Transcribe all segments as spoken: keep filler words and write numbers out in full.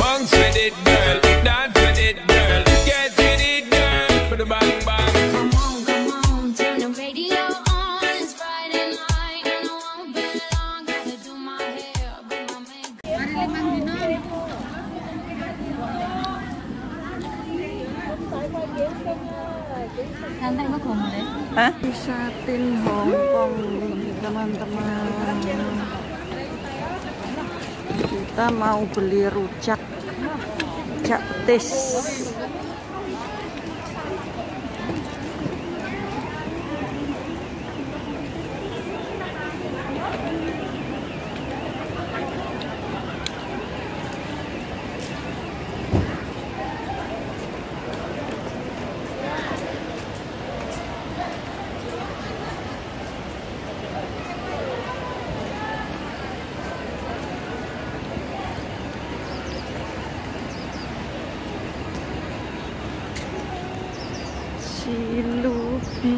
Bounce with it, girl. Dance with it, girl. Get with it, girl. Put the bang bang. Come on, come on, turn the radio on. It's Friday night and I won't be long. Gotta do my hair, but my makeup. Santai kok ngomong deh. Hah? Satin Hongkong teman-teman. Kita mau beli rujak, rujak tis. Silupi.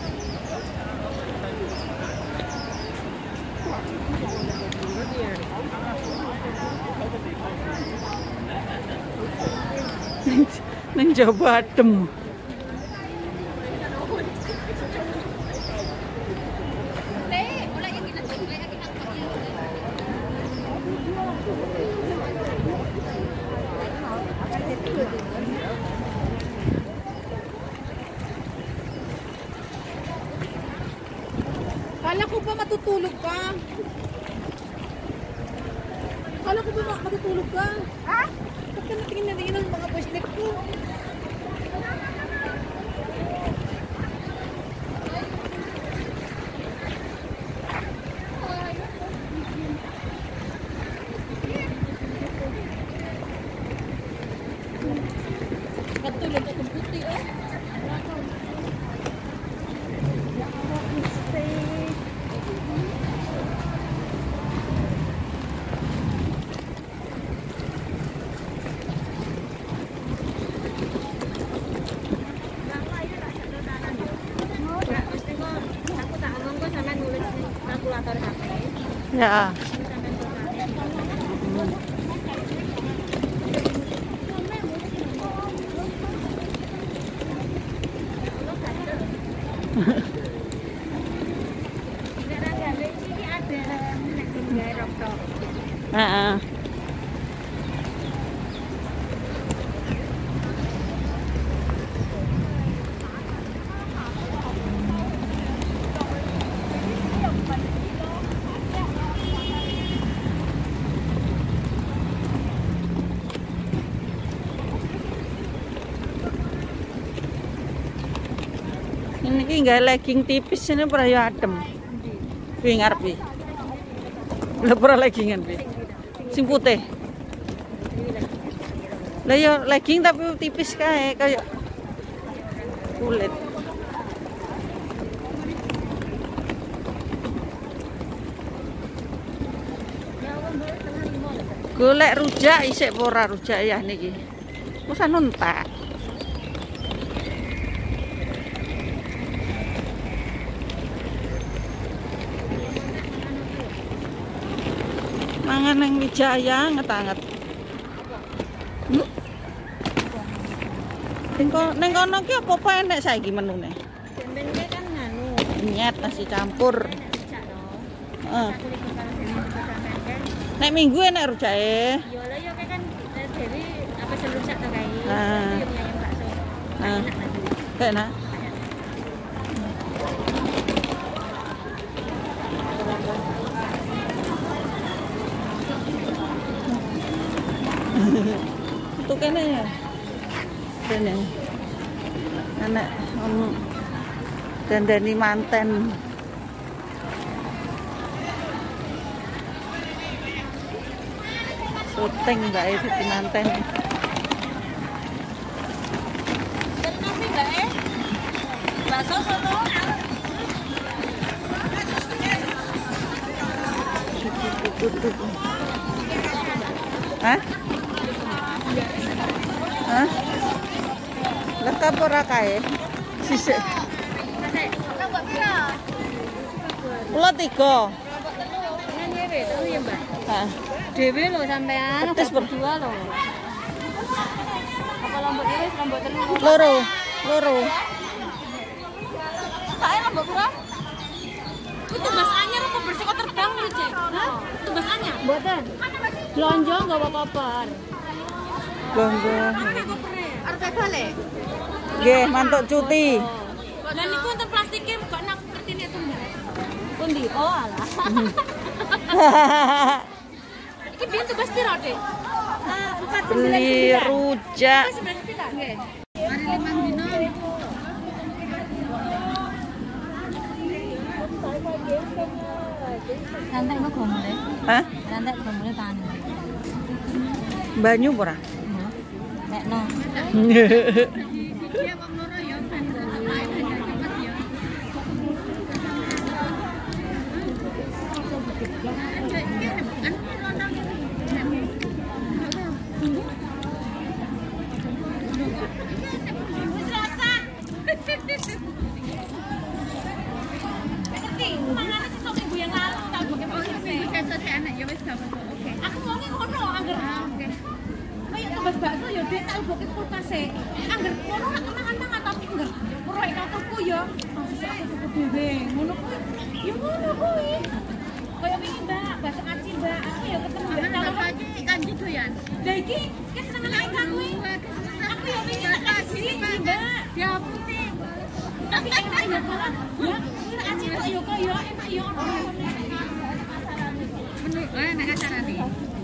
Neng Jawa adem. Kala ko ba matutulog ka? Kala ko ba matutulog ka? Ha? Ba't ka natingin na tingin ng mga bracelet ko? Katulad akong puti, oh. Ya. Heeh. Ini nggak legging tipis ini perayu adem. Kuwi ngarep iki. Lah ora leggingan kuwi. Sing putih. Lah ya legging tapi tipis kae kayak kulit. Golek rujak isik ora rujak ya niki. Wis nuntak. Mangan nang Wijaya nget-anget. Ning kono ki apa-apa enek saiki menune. Tempe kan nganu. Nyet nasi campur. Heeh. Nek minggu enek rujake. Yo lah yo kan dari apa sebelum sak kae. Ah. Yo ayam bakso. Ah. Enak. Itu kene ya. Kene. Anak om dandani manten. Syuting Mbak E di manten. Nasi Mbak E. Bakso soto. Hah? Hah? Lengkap ora kae? Sisik. Masih. Kok buat pira? Kula tiga. Dewe, tahu ya Mbak? Ah, Dewe loh sampean, Pedes, Bro. berdua loh. Apa lombok dewe, lombok telu? loro, loro. Saya lombok kurang? Itu Mas Anyar apa bersih kok terbang lu, Cek? Hah? Itu Mas Anyar? Mboten. Lonjo enggak bawa koper. Gonggo. Mana kopernya? Arep balik. Nggih, mantuk cuti. Lah niku wonten plastike kok nak kertine itu Mbak. Pundi? Oh alah. Iki biyen tuh pasti piro, Dek? Ah, empat Beli rujak. sembilan sembilan nggih. Hari limang dino. Santai kok gomule. Hah? Santai gomule tahan. Banyu ora? Nek no. Dia wong loro ya ben apa cepet ya. Aku mau ngono angger. Kayak tebas bakso ya Dek tak lebokke kulkas e. Angger ngono nak mangan-mangan tapi angger proyek kakakku ya. Masih aku tuku dhewe. Ngono kuwi. Ya ngono kuwi. Kayak wingi Mbak, bakso aci Mbak. Aku ya ketemu Mbak kalau aja kanji doyan. Lah iki kesenengan ae kan kuwi. Aku ya wingi tak kasih Mbak. Ya apa sih? Tapi enak ya banget. Ya, kuwi aci kok ya kok ya enak ya ono. Menurut eh nek acara nih.